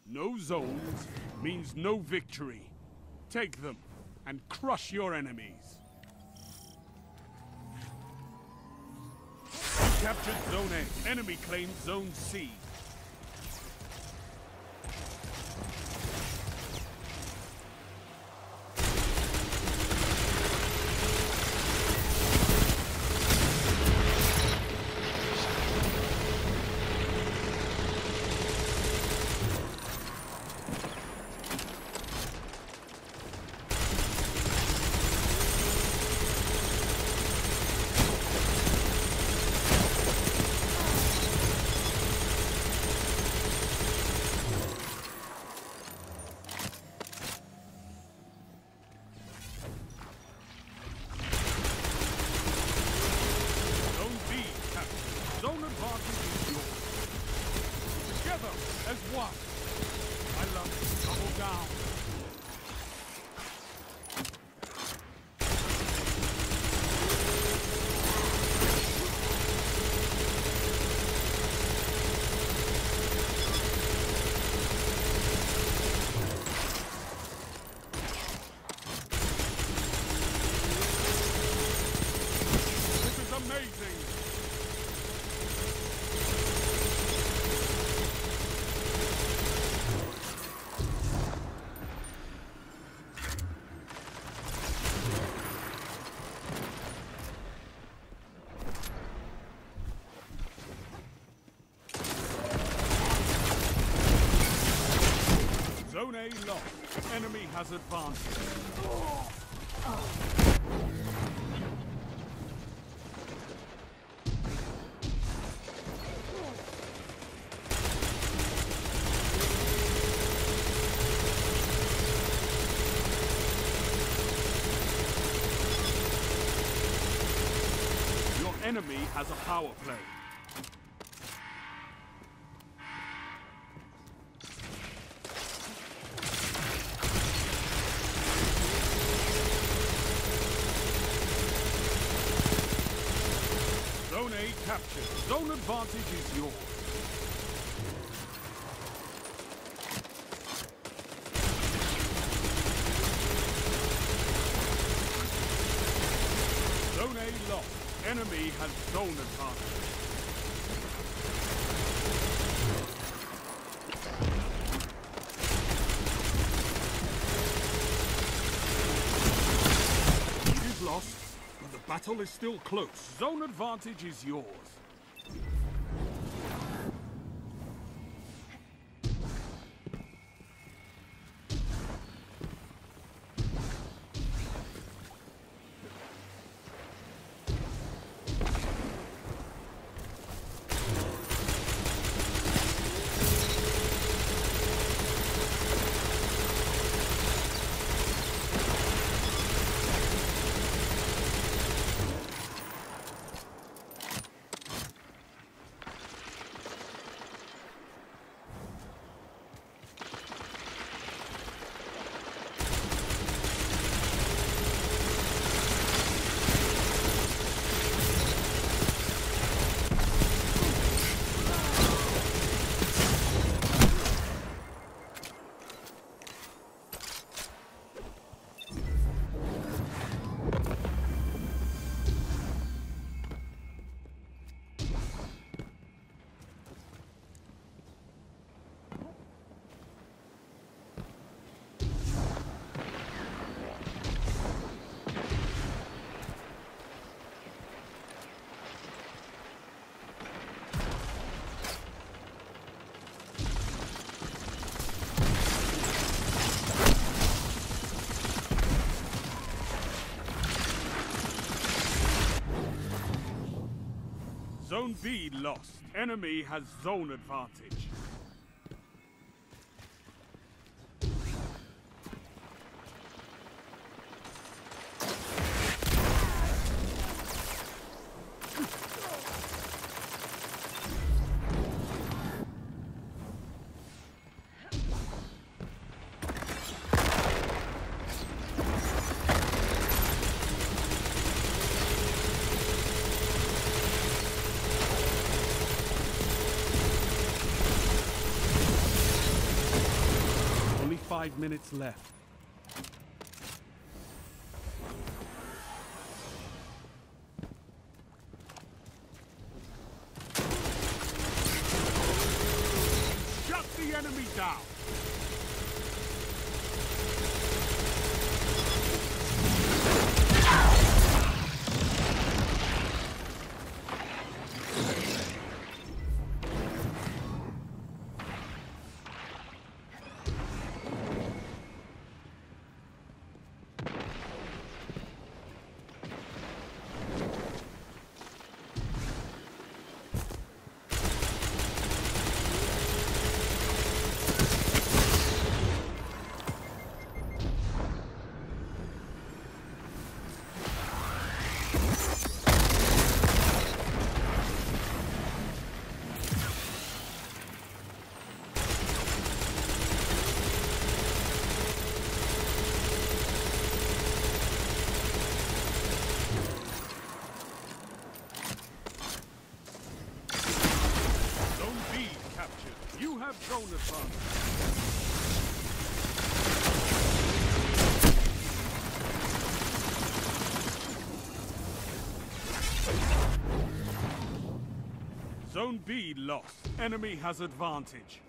No zones means no victory. Take them and crush your enemies. You captured Zone A. Enemy claims Zone C. Zone advantage is yours. Together as one. I love it. Double down. This is amazing. Zone A lost. Enemy has advanced. Your enemy has a power play. Zone A captured. Zone advantage is yours. Zone A lost. Enemy has zone advantage. It is lost. But the battle is still close. Zone advantage is yours. Zone B lost. Enemy has zone advantage. 5 minutes left. Shut the enemy down! Zone advantage. Zone B lost. Enemy has advantage.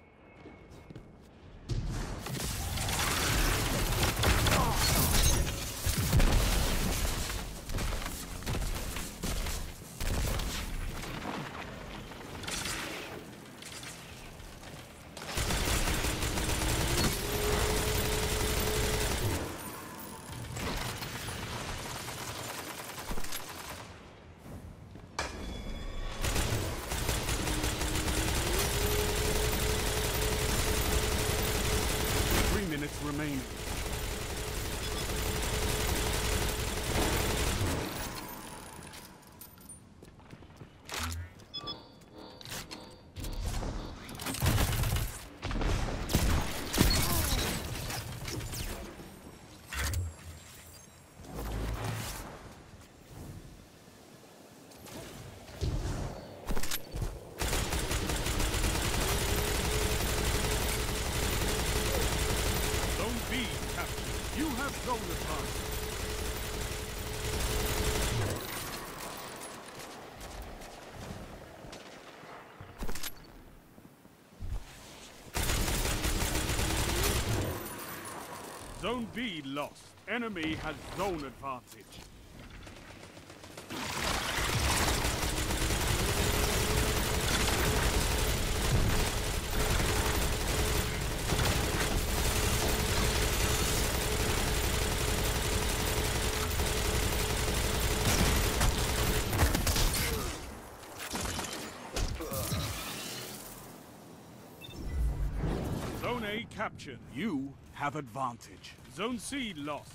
Remaining. You have zone advantage. Zone B lost. Enemy has zone advantage. Zone A captured. You have advantage. Zone C lost.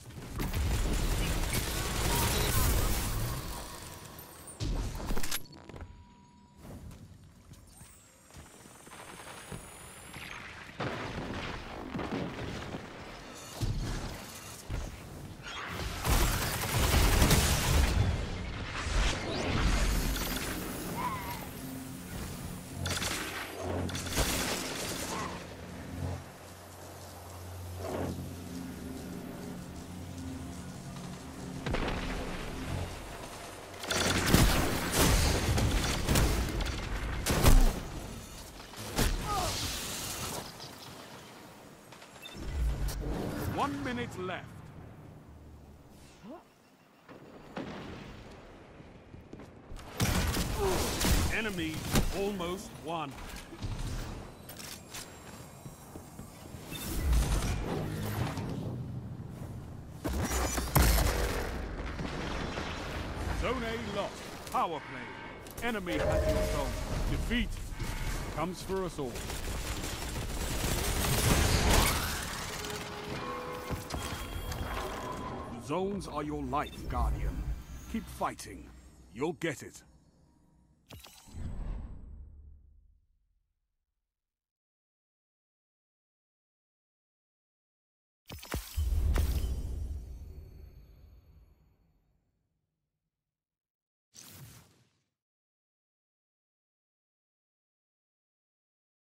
One minute left. Enemy almost won. Zone A lost. Power play. Enemy has your zone. Defeat comes for us all. Zones are your life, Guardian. Keep fighting. You'll get it.